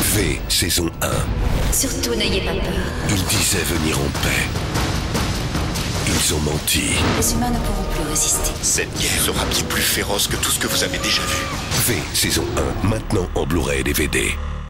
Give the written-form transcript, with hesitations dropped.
V, saison 1. Surtout n'ayez pas peur. Ils disaient venir en paix. Ils ont menti. Les humains ne pourront plus résister. Cette guerre sera bien plus féroce que tout ce que vous avez déjà vu. V, saison 1, maintenant en Blu-ray et DVD.